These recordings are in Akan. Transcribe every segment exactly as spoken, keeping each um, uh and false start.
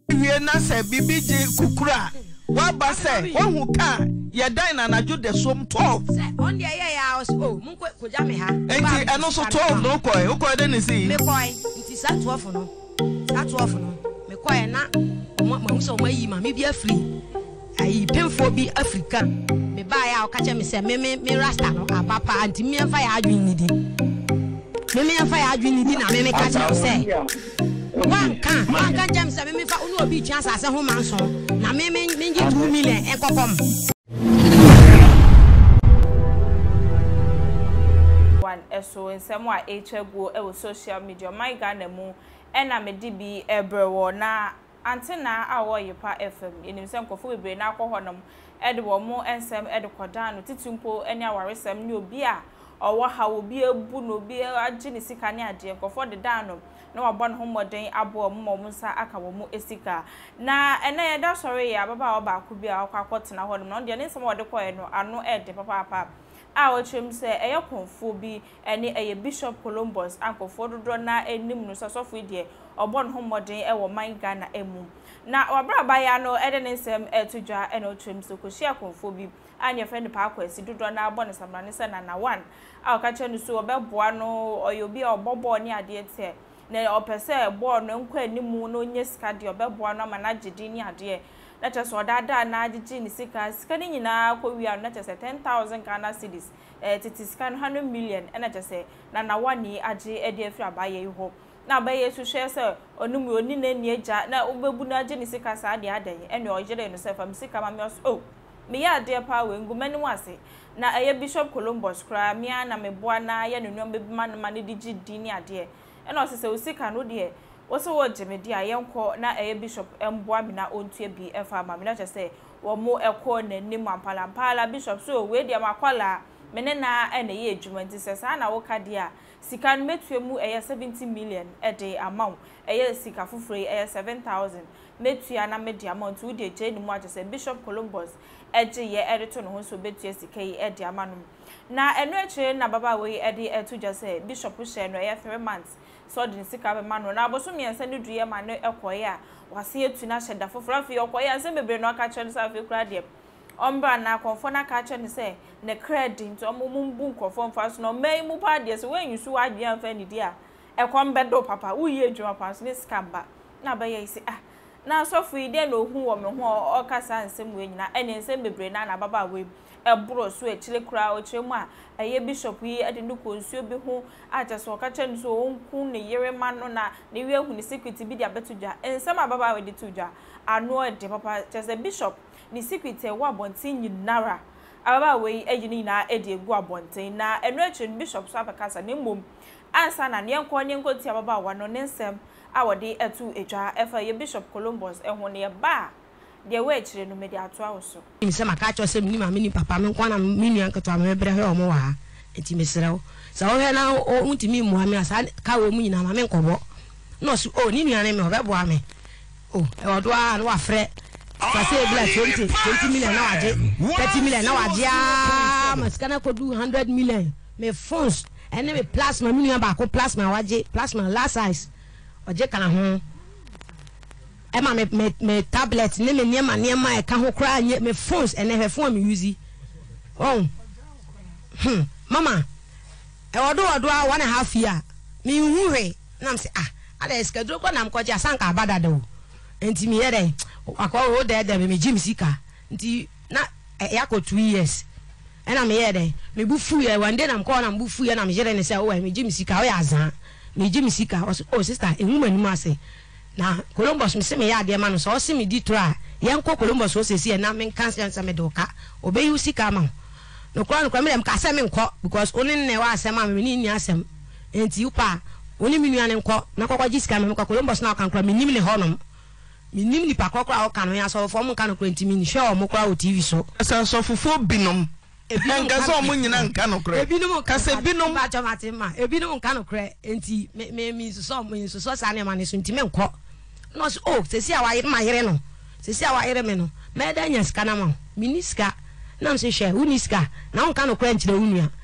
wie na se bibi je kukura wa ba se wo hu ka ye dan na najo de som twelve se on de ye ya o mun ko ja me ha enti eno so twelve no ko e ko de ni si me ko nti sa twelve no sa twelve no me ko e na ma hu so ma yi ma me bi afri ayi pemfo bi Africa me ba ya o ka che me se me me me rasta no apapa anti me fa ya adwin ni di me me fa ya adwin ni di na me me ka che se wanka wanka jam se me me fa unu obi twa asase ho manso na me me me ngi two million e kokom one eso nsemo a echego e wo social media my Ghana mu e na me di bi ebrewo na antina a wo yepa F M enim se nkofo bebre na akọ honom e de wo mu ensem e de kodan no titumpo eni awaresem ni obi a owo ha obi ebu no obi agi ni sika ni ade nkofo de dan no na wabon ho moden abo mo mo nsa aka wo mu esika na ene ye da sori ya baba wa ba ku bi a akotena honom no de ne nsem wo de koye no ano e de papa papa a wo twem se eye konfo bi ene eye Bishop Columbus ankofo dodo na enim no sosofo die obon ho moden e wo man Ghana emu na wabra ba ya no ede ne nsem etudwa ene otwem se ko share konfo bi anya friend pa akwasi dodo na abon samrane se na na one a o ka che no so obeboa no oyobi obobo ni ade te na opese bo no nkwa animu no nye sika de obeboa no ma na gidi ni ade na che so dada na agigi ni sika sika ni nyina ko wi na che ten thousand Ghana cedis eh titi sika one hundred million na che se na na wani age e de afri abaye ho na abaye su hwe se onum oni na ni eja na obebu na age ni sika sa de adan ene o jere no se fam sika ma me oh me ya de pa we ngumani wase na eye Bishop Columbus kra me na me boa na ye no no bebi man man di gidi ni ade ene o se se usika no de wo se wo jemedi a yenko na eye Bishop emboa me na ontua bi efa ma me na che se wo mo ekọ na nim ampala ampala Bishop so we de makwala me ne na ene ye adwuma nti se sa na wo ka de a sika no metue mu eye seventy million e de amount eye sika fufure eye seven thousand metue na me de amount wo de je ni mu a che se Bishop Columbus eje ye edito no ho so betue sika yi e de amanum na eno eche na baba we e de etudja se Bishop share no eye three months so de sika be manu na aboso miensa ne duye ma no ekoye a wase etu na sheda foforo afi okoye anse bebre no aka chen so afi kura de ombra na konfo na ka chen se ne credit to mumbu nkofo mfa so no mai mu pa de so wen yusu wadwe amfa ni dia ekom bedo papa uyi adwuma pa so ne skamba na ba ye isi ah na so fu ide no hu wo me ho okasa nsem we nyina ene nsem bebre na na baba we ebro so echile kura o chemu a eye Bishop yi ade no konsuo bi ho aja so ka chen so onku ne yere ma no na ne wi ehu ne secret bi dia betudwa ensem ababa we de tudwa ano e de papa chese Bishop ni secret e wa bontin nyinara ababa we eji ni na e de egu abontin na eno echi Bishop so abakasa ne mom ansa na ne enko ne enko ti ababa wa no ne nsem a wode etu edwa efa ye Bishop Columbus eho ne ba de we chire no me de ato awoso mi se maka cho se mi ma mi ni papa me kwa na mi nu anketo am bebre he omo wa enti mesrew sa wo he na o ntimi mu ame asa ka wo mu nyina ma me nkobo no so o ni nuane me obebo ame o e odo a no afre sa se bla twenty twenty million na waje thirty million na waje a maskana ko do one hundred million me phones ene me plasma mi nu ba ko plasma waje plasma last size oje kana ho Emma me me me tablet ne me niema niema e ka ho kra nye me phones ene he phone me use oh hmm mama e odo odo a one and a half year me hu he na me say ah ada schedule ko na me ko ja sanka abada do enti me ye dey akwa ho dey dey me gym sika enti na e akọ two years ena me ye dey me bu fu ye one day na me ko na me bu fu ye na me jere ne say o me gym sika o ya zan me gym sika o sister e hu manu ma say na Columbus me se me ya de ma no so se me di tra yenko Columbus o se se na me cancel se me do ka obe yu sika ma no kwa no kwa me dem ka se me nko because oni ne wa asem ma me ni ni asem enti upa oni mi nuane nko na kwakwa ji sika me kwa Columbus na kan kwa me nim ne honom me nim ni pa kwakwa o kan ya so fo mo kan ko enti mi ni hwe o mo kwa o T V so asa so fofo binom enka so mo nyina nka no kre ebinom ka se binom ba chamate ma ebinom nka no kre enti me me so mo so so sa ne ma ne so enti me nko no so oh se si awa yire ma yire no se si awa yire me no me da nya ska na ma miniska na mse hwe uniska na onka no kwa nchire unua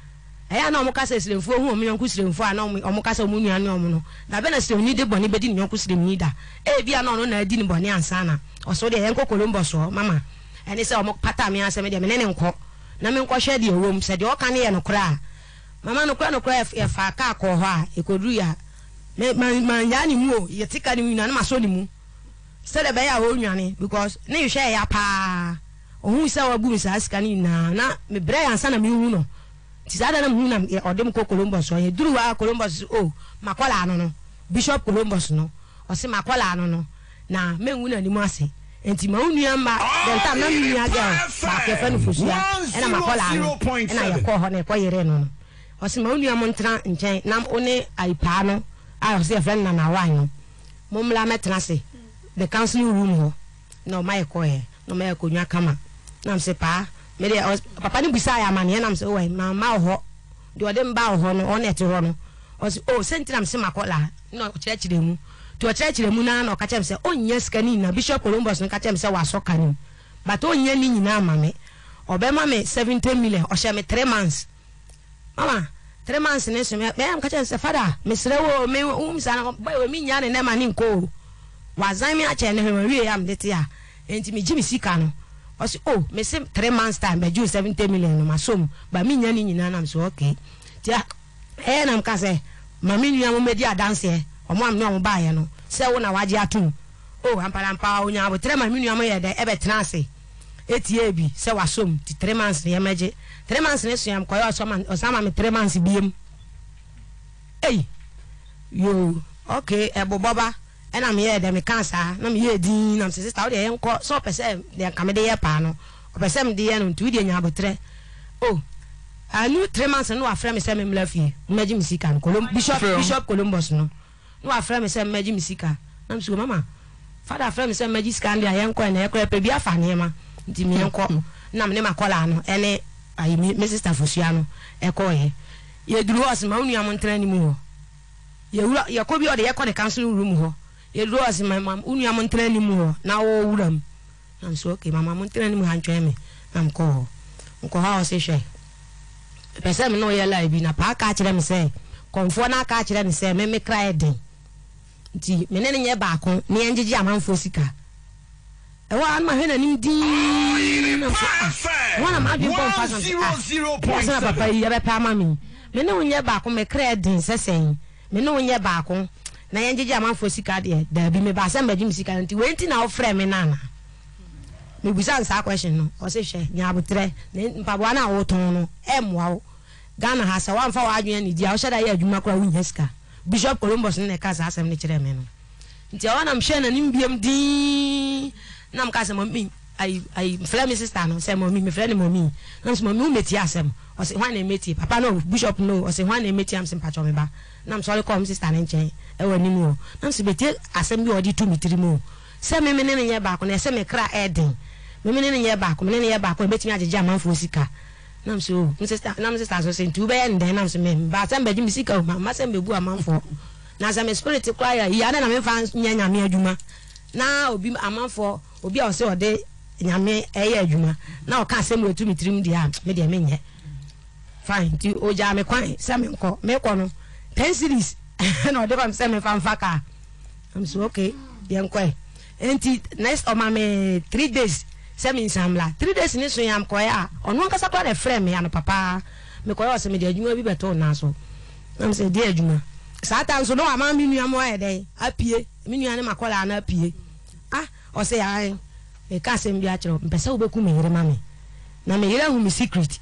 eya na omukasa siremfu hu omunyanku siremfu ana omukasa omunuan ne omuno na be na siremni de boni bedi nyanku siremni da e bia na ono na adi ni boni ansana oso de yenko kolombo so mama ene se omukpata me asem de me ne nko na me nko hwe de ewom se de oka ne ye no kra mama no kra no kra e fa ka akọ ho a ekoduru ya me man ya ni mu o ye tika ni mu na ma so ni mu se de be ya ho nwane because ne hwe ya pa ohun se wa bu sa sika ni na na me bre ansana me hu no ti sada na mu na odem ko Columbus o ye duru wa Columbus o makola anu no Bishop Columbus no o se makola anu no na menwu na ni mu ase enti ma unua ma den ta na nua girl ba ke fa no fosua e na makola anu e na ye ko ho na ko yere no o se ma unua mo ntra nchen na one aipa no a o se friend na na wan no mo mla metra se the counseling room ho no my ko he no my ko nua kama na se pa me de papa ni bisa ya mane na mse we na ma ho de ode mba ho no o net ho no o se o sentina mse makola no kire kire mu to kire kire mu na no ka chem se onye skani na Bishop Columbus no ka chem se wa so kanu but onye ni nyina mame obe mame seventy million o she me three months mama three months ne so me be am ka chem se father me sere wo me um sa na boy we mi nya ne na ma ni nko wazan mi a che ne hwe wi am de tia enti mi jimi sika no o si oh me say three months time be ju seventy million no masom ba mi nya ni nyina na so okay tia eh na mka say ma mi nua mo medi adanse e o mo am ne o ba ye no se wo na waje atum oh ampara ampa onya bo tre ma mi nua mo ye de e be tena ase etie bi se wasom ti three months ne meje three months ne so yam koyo so ma o sama me three months biem eh yo okay e bo boba ena me ye de me cancer na me ye din na me sister wo de ye nko so pese de ka me de ye pa no o pese me de ye no ntu de nya abotre oh anu three months no afra me se me mlafie meji misika no Colum Bishop Bishop Columbus no no afra me se meji misika na me so mama father afra me se meji sika ndia ye nko na ye kra pe bia fa ne ma nti me nko na me ne makola no ene ayi me sister Fosua no e ko ye ye duru os ma unu am ntra ni mu ho ye wura ye ko bi o de ye ko de council room ho ye duru os ma unu am ntra ni mu ho na wo wuram na so okay mama am ntra ni mu han twa me na mko nko ha o se hwe pese me no ye la bi na pa ka kire me se konfo na ka kire me se me me kra eden nti me ne nye ba ko ne enjeje amanfo sika e wa an ma hwe na nim din na so wana ma bi bon fa zero point papa yi be pa ma mi me ne nye ba ko me kra eden sesen me ne nye ba ko na enjeje amanfo sika de da bi me ba se mbaji sika nti we nti na o frɛ me nana me bisa nsa question no o se hwe nya abotre mpabo na wo ton no emwa wo Ghana ha sa wan fa wa adwen ni dia o sheda ye adwuma kra wo nyaska Bishop Columbus ne ka sa asem ne kire me no nti o na mhwe na nim biam din na mka se mami ai ai mfra me sister no se mami me fra ne mami na so mami u meti asem o se hwan na meti papa no Bishop no o se hwan na meti am se mpacho me ba na mso le kom sister ne nchen e wani mu o na mso beti asem bi odi tu mitiri mu se me me ne ne ye ba ko na se me kra eden me me ne ne ye ba ko me ne ne ye ba ko beti mi ajeje amanfo sika nam so sister nam sister so say ntu be nden nam so me ba sem be misika ma ma sem be bu amanfo na sem spirit kwaya ya na me fa nya nyame adwuma na obi amanfo obi a o se ode nyame eye adwuma na o ka sem wetu mitrim dia me dia me nye fine ti o ja me kwan sem nko me ko no ten series na o de ba sem me fa mfaka nam so okay dia nko enti next o ma me three days semi samla three days ni so yam koya onu nkasa kwa de frame ya no papa me koya o se me de adwuma bi beto na so na me se de adwuma satan so no ama mi nua mo e dey apie mi nua ne makola na apie ah o se ya e ka se mbi a kire mpesa wo beku me yire ma me na me yire hu mi secret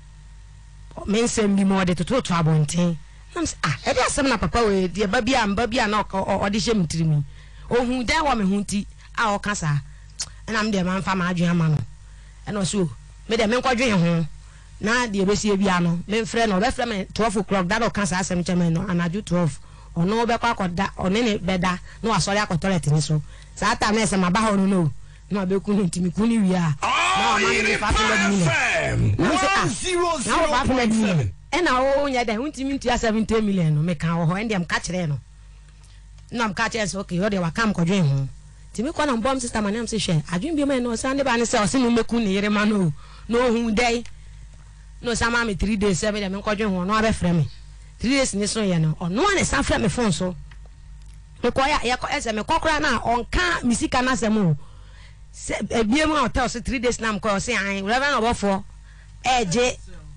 me se mbi mo de toto to abonten na me se ah e de asem na papa we de ba bia mba bia na o de hye mtirimi ohun dan wo me hunti a o kasa na me de man fa ma adwen ama no e no so me de me nkwadwen ho na de besie bia no me mfre no be fre me twelve o'clock that o cancer asem cheme no anaju twelve ono be kwa koda one ne beda no asori akotoilet ni so sa ata na ese ma ba ho no no na be ku ntimi ku ni wi a na ma me fa fa ni no na fa fa ni e na o nya de ntimi ntua seventy million no me kan ho e ndem ka kire no na m ka kire so okay o de wa kam kodwen ho timi kwa na mbom sister manem se hwe adwen bi me no sande ba ne se o se no meku ni yere ma no no hu dai no sama me three days seven dem nko dwen ho no abefrɛ me three days ni so ye no ono ane san frɛ me phone so me ko ya ya ko ese me kokora na onka misika na asɛm o se ebiem hotel so three days na mko se an reverend obofo eje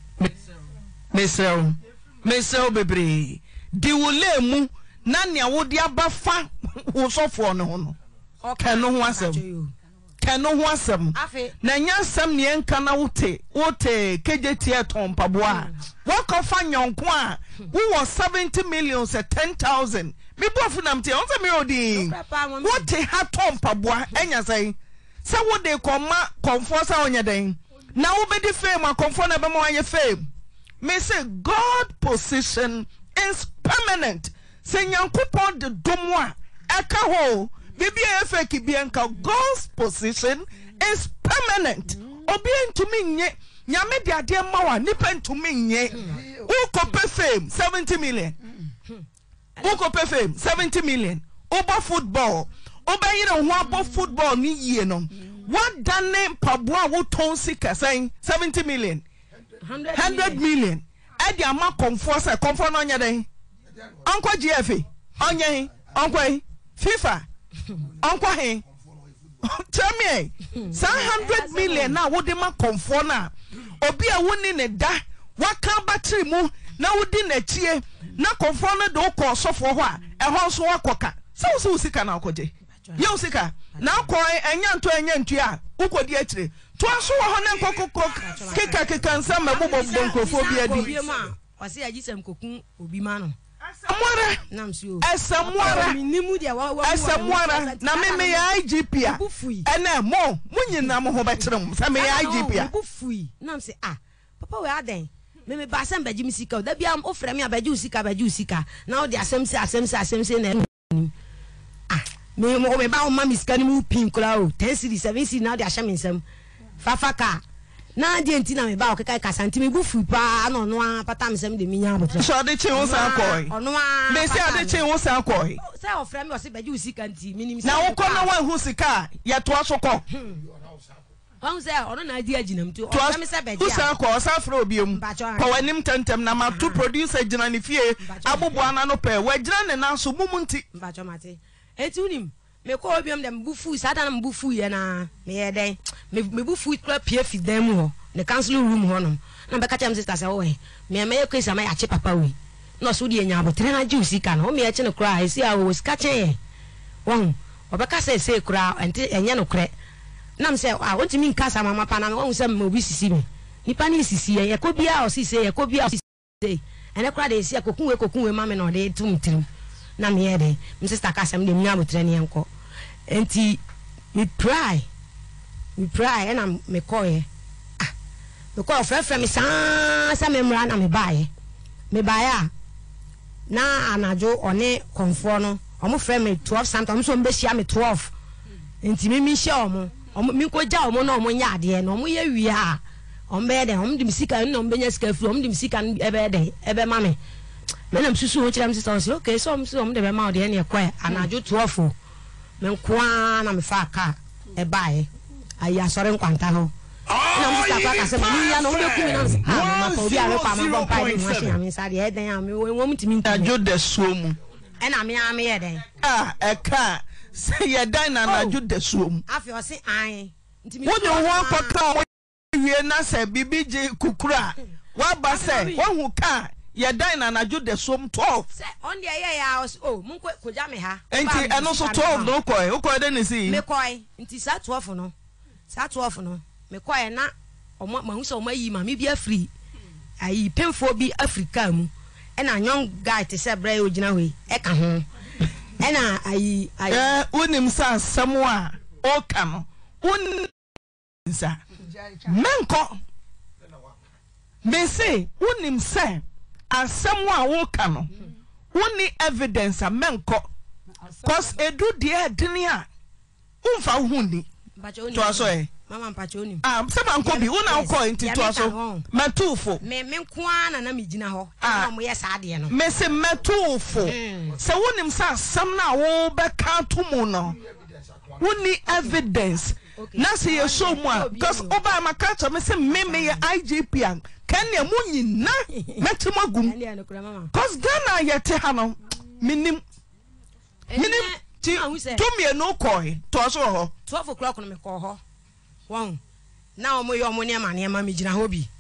mesel mesel bebre di wole mu na nea wodi abafa wo sofo no ho no kanu ho asɛm kanu ho asɛm na nya asɛm ne enka na wote wote kejeti eton paboa wakofa nyonko a wo was seventy million se ten thousand me bofu namte on se me odi wote ha ton paboa enya sai se wode koma komfo sa onya den na wo be di fame akomfo na be mo anye fame me say God position is permanent se nyankopon de domwa eka ho bibi efeki bienka God's position is permanent obi ntumi nye nyame de ade mawa nipa ntumi nye wo kope fame seventy million wo kope fame seventy million oba football oba yire ho abo football ni yie no what dane paboa wo ton sika say seventy million one hundred million e di ama comfort say comfort no nya den anko G F A onye anko FIFA anko he tell me say one hundred million na wo de ma comfort na obi a woni ne da waka battery mu na wodi na chie na comfort na do ko sofo ho a e ho so wakoka say wo so sika na akoje ye wo sika na akoi enya nto enya ntu a ukodi akire to aso wo ho na nkokoko keka keka nsa mabobo bonkrofo bi adi o se agisem kokun obi ma no Amwara namsio esamwara minimu dia wa esamwara na me me I G P a ene mo munyina mo ho bekyerem sa me I G P a bufui namse ah papa we aden me me ba asem baji misika da bia o frɛ me abaji usika baji usika na o de asem se asem se asem se na ah me mo me ba o ma misika ni mu pin kula o ten series seven series na o de ahya me nsam fafaka na de enti na me ba o keka kasanti me bufu pa na ono a pata me sem de minya abotre so de chi wo san koi ono a me se ade chi wo san koi se o frɛ me o se baji usika nti minim na wo ko na wa hu sika ye to aso ko wan se ono na di aginam tu o frɛ me se baji a san ko san frɛ obiom ko wanim tentem na ma to producer gina ne fie abobo ana no pe wa gina ne na so mumunti mbacho mate eti unim me ko obiom dem bufu sada na bufu ye na me ye den me me bufu kra pie fi dem ho ne council room ho no na be ka chem sister say we me me ye kwesa ma ya che papa we no so de nya abotre na ji usika na o me ye che no kra esi a wo sika che won obeka say say kra enti enye no kre na me say ah wonti mi nka sa mama pa na won say me obi sisi me nipa ni sisi ye ko bia o sisi ye ko bia o sisi ene kra de esi akokun we kokun we ma me no de tum tirim na me ye de me sister ka say me de nya abotre ne enko enti me pray me pray and am me call ye ah me call friend friend me san sa me mra na me bae me bae na anajo one konfo no omo friend me twelve something omo so mbe hia me twelve enti me mi hia omo omo mi ko ja omo na omo nya ade no omo ye wi a omo be de omo dim sika no omo be nya sika fu omo dim sika ebe de ebe ma me me na msusu ho kira msisa so okay so omo so omo de be ma de ne ekwa anajo twelve men kwa na me fa ka e bae aya sore nkwanta ho na mo sta kwa ka se mi ya no be ku mi na ah ma ko bi are pa ma bon pa ni mo hia mi sa de e den am wo mo mtimi ntu ajo de suomu e na me am ye den ah e ka se ye dan na ajo de suomu afi o se an ntimi wo de ho akota wie na se bibi je kukura wa ba se wo hu ka ye dan na ajo de suom twelve se on de ye ya o mun ko koja me ha enti eno so twelve no koi o koi de ni si me koi enti sa twelve no sa twelve no me koi na o ma hu so ma yi ma me bi afri ayi penfo bi Africa mu e na young guy te se bra e ogina hoi e ka ho e na ayi ayi eh unim sa asemo a o ka no un sa menko me say unim say asemo a wo ka no woni evidence a menko cause edu de edini a umfa huni to aso e mama mpacho onim ah se manko bi una uko enti to aso matufo me me nko ana na me gina ho na mo ye sa de no me se matufo se wonim sa asem na wo be ka to mu no woni evidence na se ye show mu a because oba makacha me se me me ye I G P an ka ɛne mo nyina mɛtema gum cause Ghana yɛte ha no minim minim ti tumie no koi to so ho twelve o'clock no me ko ho won na omo yo omo ne ma ne ma me gina ho bi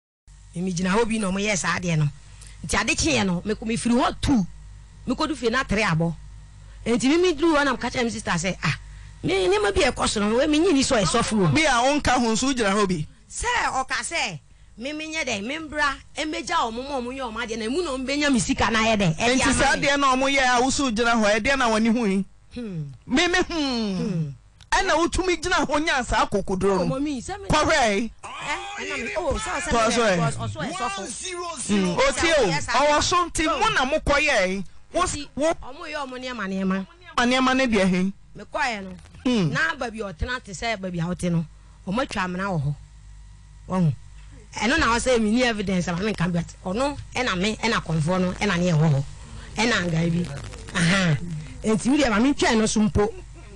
me gina ho bi no mo yes ade no nti ade kye no me ko me firi ho two me ko du fie na three abo enti me me dru ho na ka cha me sister say ah me ne ma bi e koso no we me nyini so e sofo bi a onka ho so gina ho bi se o ka se me me nye de membra emeja omo mo mo nye omo ade na mu no mbenya me sika na ye de enti sa de na omo ye a wo so gina ho e de na woni hu yi hmm me me hmm ana utumi gina ho nya sa akokodoro no correct eh ana oh so so because also e sofo o ti o o so nti mu na mo koye wo omo ye omo ne ma ne ma ne ma ne de he me koye no na ba bi o tena te say ba bi a wote no omo twa amna wo ho won eno na wo say me ni evidence am kan bet ono e na me e na konfo no e na ne ho ho e na anga bi aha enti mi de ma me twa no so mpo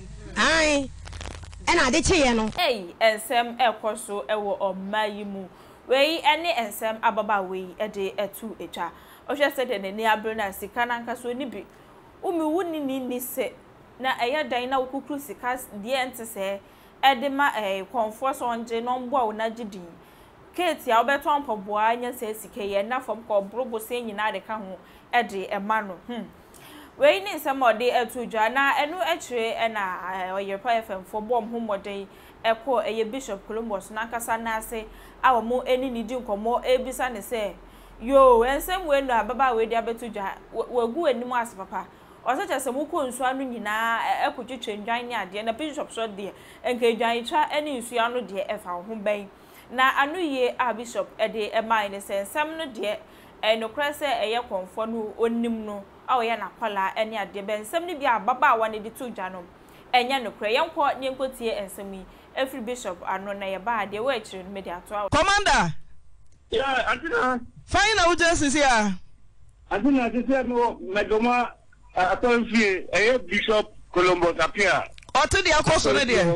ai e na de cheye no ei ensem ekoso ewo omayi mu wei ene ensem ababa wei e de etu etwa o hwe se de ne abro na sika na nka so ni bi umi wuni ni ni se na eya dan na wukukru sika de ente se e de ma eh konfo so nje no mbo a na gidin Kate ya obeton poboa anya se sika ye na fom ko brobo se nyina de ka ho e de e ma no hm we ni nsem ode etu dwa na enu ekire e na Agyapong F M for bom homoden e ko eye Bishop Columbus na kasa na ase awo mo eni ni di nkomo ebisa ne se yo ensem we no ababa we di abetu dwa wagu enimu ase papa ose chese mu ko nsu anu nyina ekotwetwe ndwan ni ade na Bishop so de enke dwan twa eni nsu anu de e fa ho ben na anu ye a Bishop e de e mai ne se ensem no de e no krese eye konfo no onim no awo ye na kwala eni ade ben ensem ni bia baba wa ne de tu dwa no enya no kre yenko ne nkotie ensem yi every Bishop anu na ye ba ade we chire no media to Commander yeah antina fine na ujensi sia antina tete no medoma atonfie eye Bishop Columbus appiah ote de akoso ne de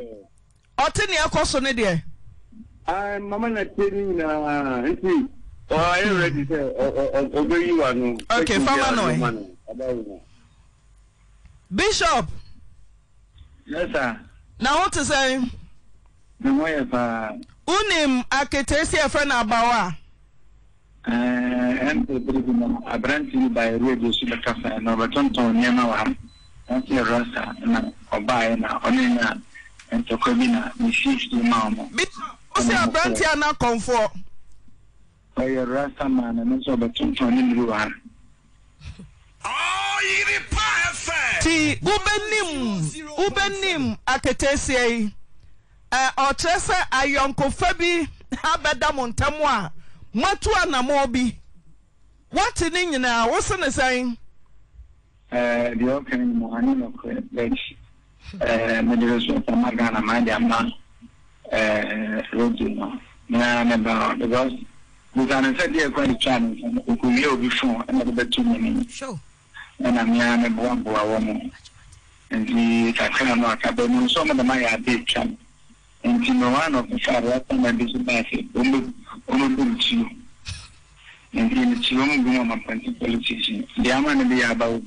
ote ne akoso ne de ah mama na teni na nti oh are you ready sir obey you anu okay fama no Bishop yes sir na what to say no moye pa unim aketesi efe na abawa eh ente brigino abranti by radio su bekafa no betonton nyema wa anti rasta na obae na onina ente kobina ni shift mama o se abranti ana comfort oye rasta man na so betonton ni ruwa oh yiri pa efe ti ubenim ubenim aketesi eh o trese ayonko fabi abeda montamu a matu anamo bi what ni nyina wo se ne san eh the okay mo ani no ko bench eh me de so ta magana ma dia ma eh road no na na ba because we can say the quite chance ko ye obi fon na be betu ni show na me na bo bo awo mo ndi ka kana no aka be no so mo da ma ya de chan ndi no one of the far na this back omo omo bunchi ndi ni chi omo gumo ma panti politician di ama na be about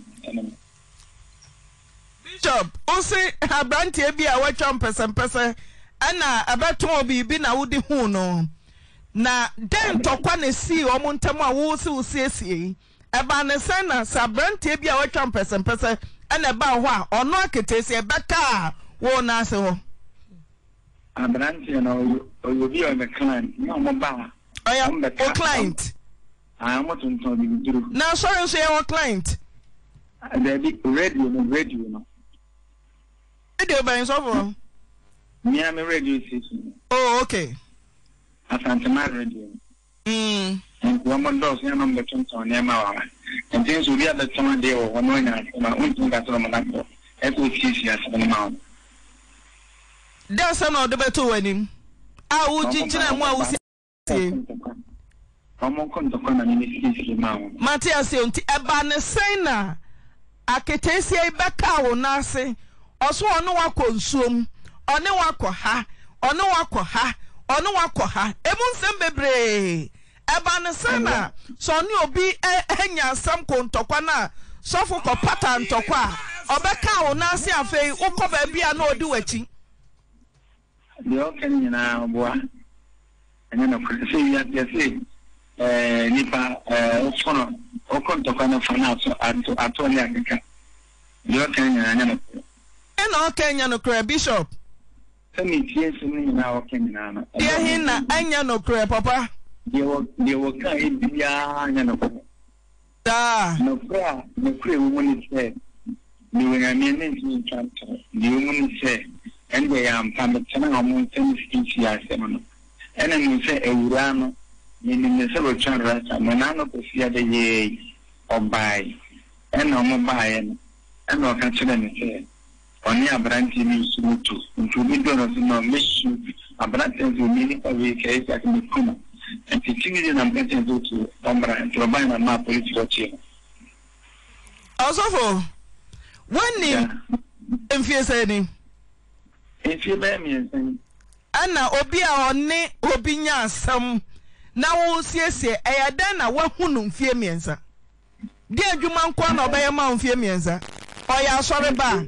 Bishop o se abranti e bi a watwa mpesen pese ana abeton bibi na wodi hu no na den tokwa na si omo ntam a wo se wo siesie e ba ne sen na sabranti e bi a watwa mpesen pese ana ba ho a ono aketesi e beka wo na ase ho abranti na o bi o me client no mo ba oya o client ah mo tun ton bi duru na sorry so your client the big radio no radio no radio by so for me am radio station oh okay asante ma radio mm and woman does no number tun ton ne ma wa and things will be at the time they were no na ma untu ga so ma na ko e ko sisi as na ma that's no the better wenim a wo jinjina mu a wo sie Omo konto kona ni sisi ma wo Matias onti eba ne sen na aketesi e beka wo na ase oso ono wakọ nsuom one wakọ ha one wakọ ha one wakọ ha emu nsem bebre eba ne sana so ni obi enya sam kontokwa na sofo ko pata ntokwa obeka wo na ase afei ukọ ba bia na odi wachi de oken nyina boa enya na kwese ya ya se eh nipa eh ufono okontokwa na fana so ato ato ni akeka de oken nyina enya na ena okenya no kra bishop semi tie so ni na oken nyina na dia hin na enya no kra papa de wo de wo ka e bia enya no da no kra no kra wo ni se ni we na me ni chanto ni wo ni se ende ya mpambe tena omo ntemi siki ya sema no ene mu se ewura no ni ni se ro chan rata mana no ko fia de ye obai ene omo bae no ene o ka chire ni se oni abranti ni sumutu ntu mi do no no mesu abranti ni ni pa we ke ya ni kuma enti tingi na mbete do tu ombra ntu obai na ma police ro chi osofo wani enfie se ni enfie ba mi ensen ana obi a one obi nya asam na wo siesie eyadan na wahunu mfie miensa di adwuma nko na obeye ma mfie miensa oya asore ba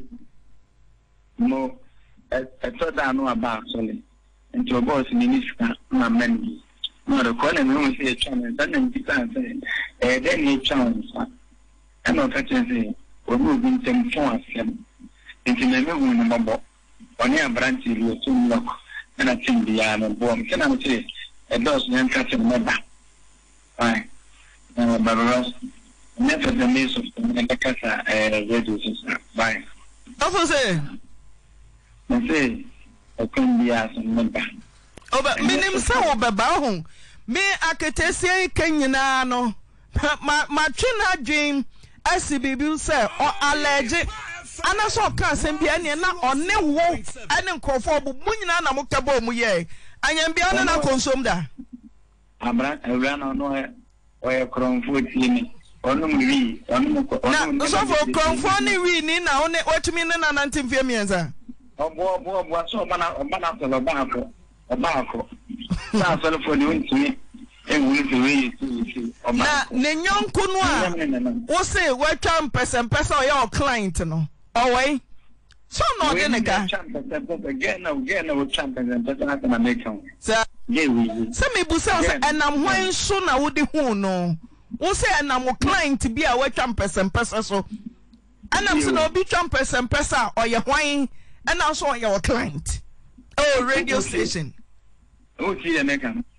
mo eto da no aba asole nti obo si ni niska na men no ro ko na no si e chan dan na nti tan se e den ni chan sa ana ka chen obi obi ntem fon asem nti na me hu no mbo oni abranti ri to lock na tin bia no bom kana mo se e dos nyan ka chen meba ai na baros never the means of the casa eh radio system bye ofo se na se o kan bia so meba oba minim sa wo beba ho me aketesie kanyina no ma ma twina dream asibibi se o alleged ana so ka sem bia ne na one wo ane nkrofo bu munyina na mokabo mu ye anyam bia na na konsom da abra ewra na no o e kronfo tieni onu mri onu ko na so for kronfo ni wi ni na one otumi ne na nante mfie mienza obo obo obo so bana bana so lo ba ko ba ko sa so lo fo ni ntumi e wuni se wi na ne nyonku no a wo se watwa mpesa mpesa o ya client no away so no de neka again now again now champions and better na na make am sa ye we se me busa se enam hwan so na wo de hu no wo se enam client bi a watwa mpesa mpesa so enam se na obi twa mpesa mpesa o ye hwan enam so o ye client oh radio station o ti ye make am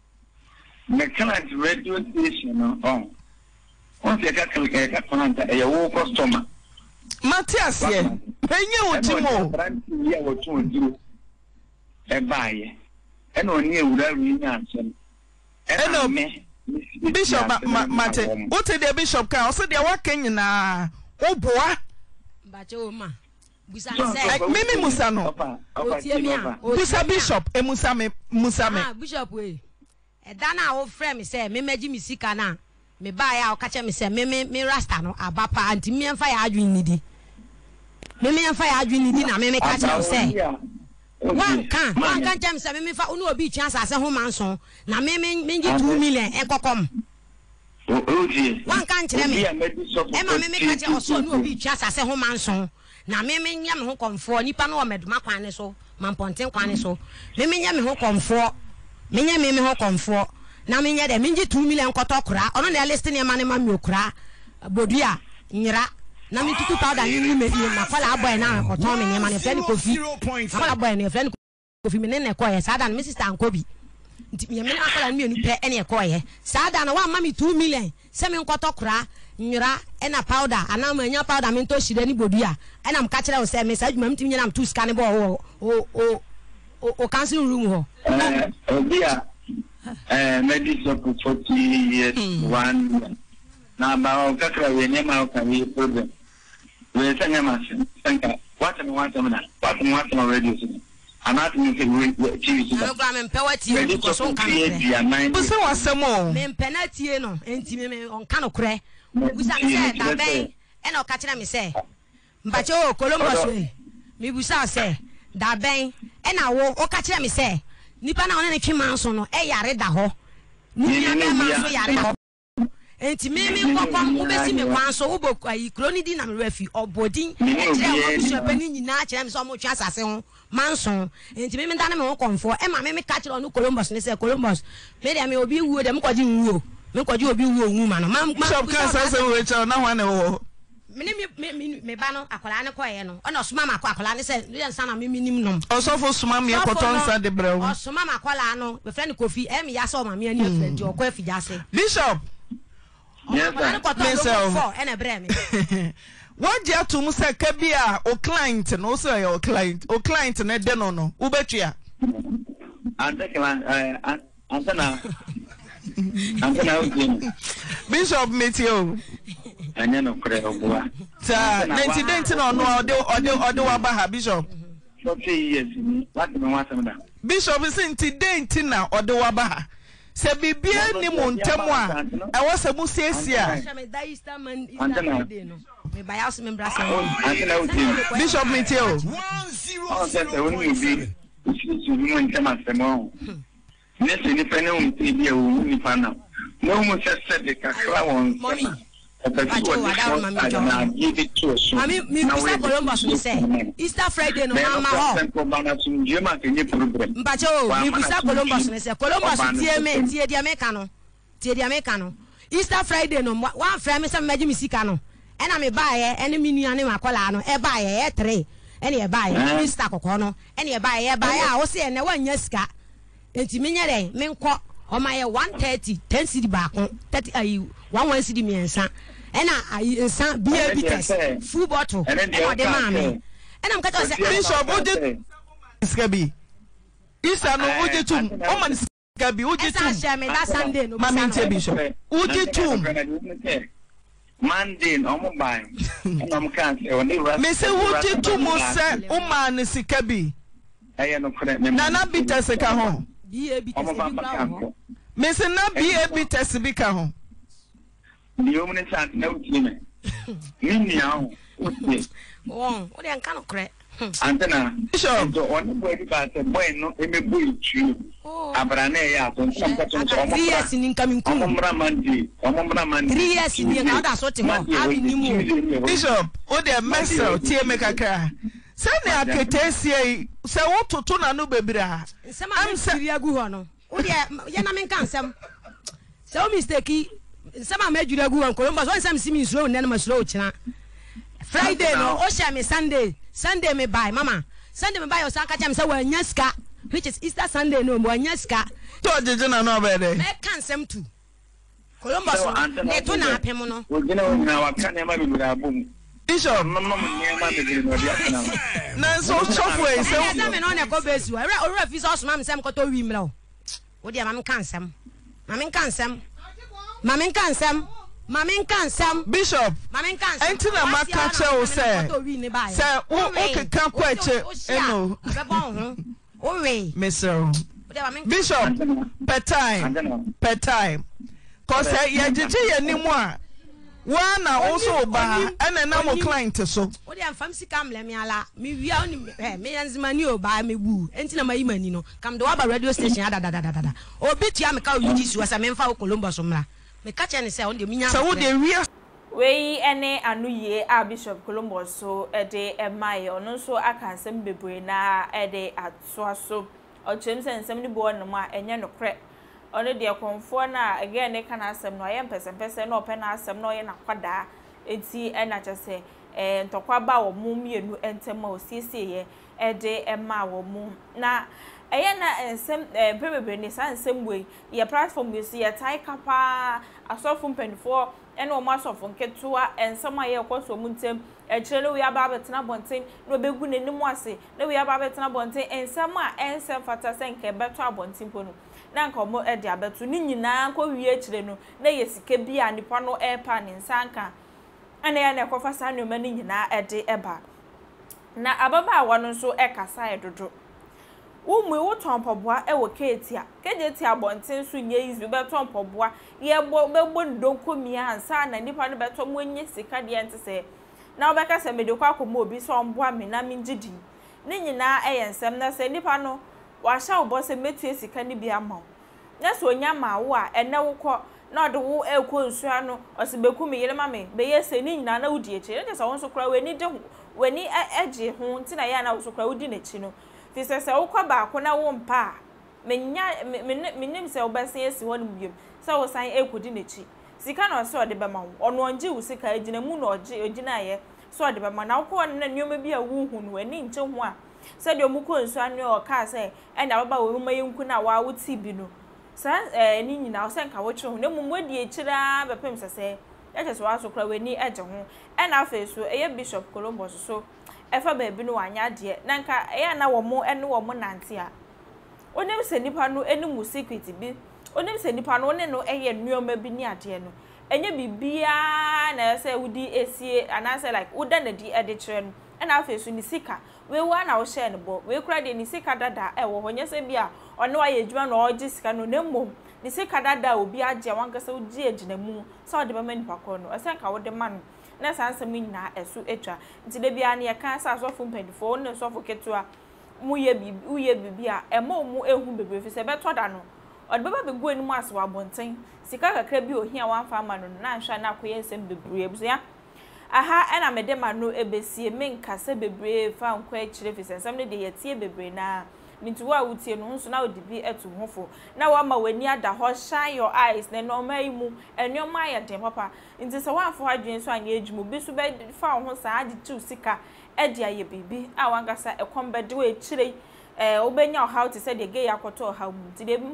me client radio station no oh o se ka ka ka client e wo customer Matias ye enye otimo ya wotu nduru e baaye e no ni ewura ru nya asem e no me bishop mate wote de bishop ka o se de waka nyina oboa bache o ma busa se mimi musa no busa bishop e musa me musa me ah bishop we e da na wo frame se me magi mi sika na me ba ya o kache me se me me me rasta no abapa anti me mfa ya adwin nidi me me mfa ya adwin nidi na me me kache o se wan kan wan kan chem se me me fa unu obi twa asase ho manso na me me me ngi two million enkokom wan kan kire me e ma me me kache o so unu obi twa asase ho manso na me me nya me ho komfo nipa no o meduma kwan ne so mamponten kwan ne so me me nya me ho komfo me nya me me ho komfo na me nya de me ngi two million koto kura ono na list ne ma ne ma mi okura bodua nyira na me tutu powder ni me di na fala aboy na oton me ne ma ne fani kofi fala aboy ne fani kofi me ne ne koye sada na me sister ankobi nti me me na fala me nu pe ene koye sada na wa ma me two million se me koto kura nyira ena powder ana ma nya powder me to shire ni bodua ena m ka kire o se me sa dwuma mtimi nya na two scan bo o o o cancel room ho eh obia eh medicine for forty years one na ba o kakra we ne ma o ka we problem we sanya ma sanka what me want me na what me want me radio so ana to me we T V so na gba me mpe watie ko so kan ne bu se wasemo me mpe na tie no enti me me on kan okre busa me se da ben e na o ka kire me se mbache o Columbus we me busa se da ben e na wo o ka kire me se nipa na one ne twe manso no e yare da ho ni ya me ma so yare enti me me kokom ubesi me kwan so uboku ayi kroni di na me refi obodin e kire wo bishop ni nyina kire me so mo twa asase ho manson enti me me dane me ho konfo e ma me me ka kire onu Columbus ne se Columbus me dia me obi wuo de me kwaji wuo me kwaji obi wuo wu ma no ma bishop kan sase we che na ho na wo me me me me ba no akola ne koye no ona osuma ma akola ne se ne nsa na me minim nom osofo suma me koton sa de brew osuma ma akola no be friend Kofi e me ya so ma me ani friend o ko afijase bishop yes sir and a breme what ya to musa kabia o client no say your client o client na de no no ubetua ante klan eh antena antena bishop metio anya no kre ogwa ta ninety no no ode ode ode wa ba ha bishop forty years ni what me want am da bishop sinti denti na ode wa ba ha se bibia ni mu ntemu a e wo se mu siesia me buy house member say bishop metio one zero zero three mu ntemu asemo nese ni pene un tibia u ni pana no mu se se de kakra won mommy I mean, me Mister Columbus we say Easter Friday no mama ho. Mpacho, me Mister Columbus we say Columbus tie me tie dia me ka no. Tie dia me ka no. Easter Friday no one friend me say me gi misika no. E na me ba ye, ene me nua ne makola no. E ba ye, e three. Ene e ba ye, Easter kokko no. Ene e ba ye, e ba ye a wo se ene wanya sika. Enti me nya den, me nkọ o ma ye one thirty, ten cedi ba ko, thirty ayi one one cedi miensa. Ena ayi nsa bia bitters full bottle e o de ma me ena m ka to say bishop oje skabi isa no oje tum o man skabi oje tum esa me that Sunday no mama nte bishop oje tum Monday no mo buy na mo kan say oni ra me say oje tum se o man skabi aye no kre me na na bitters ka ho bia bitters bi ka ho me say na bia bitters bi ka ho ni o mne sant na uti me ni aho uti won o de nka no kre antena bishop do oni boy ba se boy no e me boy tu abra na ya so nsam ka so so three years ni nka min ku omomra mandi omomra mandi three years ni nka da so te ho abi ni mu bishop o de mesel tie me kakra se ne aketesie se wo toto na no bebira am se riagu ho no o de ya na men kan sem se o mistake sama majura gu an Columbus one sam simi slow na ma slow china Friday no o sha me Sunday Sunday me buy mama Sunday me buy o san ka cha me say wa nyaska which is Easter Sunday no mo nyaska to jeje na no be de me kan sem tu Columbus ne to na apem no o gina o na wa kan e ma bi bra bom bishop no no me ma be no dia kana na so chofwe se o me no na ko besu o re fi so so ma me sem ko to wi mra o dia ma me kan sem ma me kan sem Mamin kansam, mamin kansam bishop. Mamin kansam. Enti na maka che o se. Se o o keka kwa che eno. O we. Mister Bishop, per time, per time. Cause ya jeje ye nimu a. Wa na also ba ene na mo client so. O de amfam sika mle me ala. Me wia oni eh me yanzimani o ba me bu. Enti na mayi mani no. Kam de wa ba radio station ada da da da da. Obi tia me ka o yuji su asa me mfa o Columbus mra. Me catch any say on the minya so de wi we ene anu ye a Bishop Columbus so e de e mai ono so aka nsem bebre na e de atso aso o chem se nsem ni bo no ma enye no kre ono de konfo na again ne kana asem no ye mpesen pesen no open asem no ye na kwada enti e na chese e ntokwa ba wo mu mienu entema o siesie ye e de e ma wo mu na eye na ensem bebre ni san ensem we ye platform we see ye tai kapa asofo mpanifo ene o masofo nketua ensem aye kwaso mu ntem e kirele we aba betena bonten na obegu nenimu ase na we aba betena bonten ensem a ensem fata senke beto abonten ponu na nka omo e de abeto ni nyina nko wie kire no na ye sike bia nipa no e pa ni nsanka ene ya na kofa sa nyoma ni nyina e de eba na ababa awano nso e kasa e dodo umu wo tompoboa e wo ketia kejeti abonten so nye izu be tompoboa ye bo be bo ndonkomi ansa na nipa no beto mo nye sika de ente se na obeka se mede kwa komo obi so mboa me na mingidi ni nyina e yensem na se nipa no wa sha obo se metu sika ni bia ma na so nya ma wo a ene wo kɔ na ɔde wo ekɔ nsua no ɔse beku me yele ma me be yese ni nyina na wodi echi na so won so kra wani de ho wani agye ho nti na ya na wo so kra wodi n'echi no fi se se wo kɔ ba ko na wo mpa menya menim se wo bɛsen esi ho no biem se wo san ekodi n'echi sika na ɔse ɔde bɛma wo ɔno ɔnge wo sika agina mu na ɔge ogina ayɛ so ɔde bɛma na wo kɔ na nneoma bi a wo hu no ani nche ho a se de omu kɔ nsua no ɔka se ɛna baba wo ma yɛnku na wa wo ti bi no sa eh ni nyina o se nka wo kye ho na mu modi ekyira bepem sese eche so aso kra weni eje ho e na afa so eye bishop Colombo so efa ba bi no wanya de na nka eya na wo mo ene wo mo nante a onim se nipa no eni mu secret bi onim se nipa no ne no eye nnuoma bi ni ade no enye bibia na se wudi esie ana se like woda na di ede kire no e na afa so ni sika we wa na wo share ne bo we kra de ni sika dada e wo ho nye se bia ono wa ye djuma na oji sika no nemmom ni sika dada obi agye wankasa oji agina mu so de ba mani pakọ no ese nka wo de ma no na sansam nyina esu etwa nti de bia na ye kan sa so fo mpendifo no so fo ketua mu ye bi u ye bibia e ma mu ehu bebre fi se beto da no ode baba be gu enimu aso abonten sika kakra bi ohia wanfa ma no na nhwa na akoye nsem bebre ebusia aha ena mede ma no ebesie menka se bebre fa nkwa akire fi se nsem ne de yetie bebre na mintu wa wutie no nso na odibi etu hofo na wa ma wani ada ho shine your eyes na no mai mu enwoma ya den papa nti se wa afo adwen so anya ejumu bi so be fa ho sa ade tu sika e dia ye bibi a wangasa ekombe de we kire eh obenya how to say de ge yakoto how mu nti de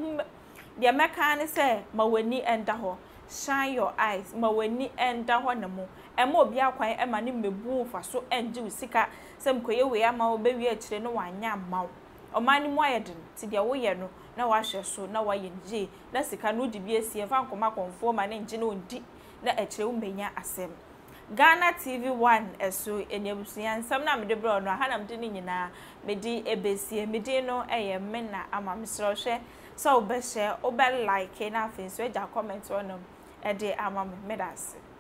de meka ne se ma wani enda ho shine your eyes ma wani enda ho na mu e ma obi akwan e ma ne mebu fa so enje sika se mkoye we ama obewi a kire no wanya mawo omani mu ayedin ti de wo ye no na wa hwe so na wa ye nje na sika no di bi esie fa nkoma konfo ma ne nje no ndi na ekire wo menya asem Ghana T V one eso enyebusuya nsam na mede bro no ha na mede ni nyina mede ebesie mede no eye mena amamsro hwe so obehye obe like na afi so eja comment on no e de amam medase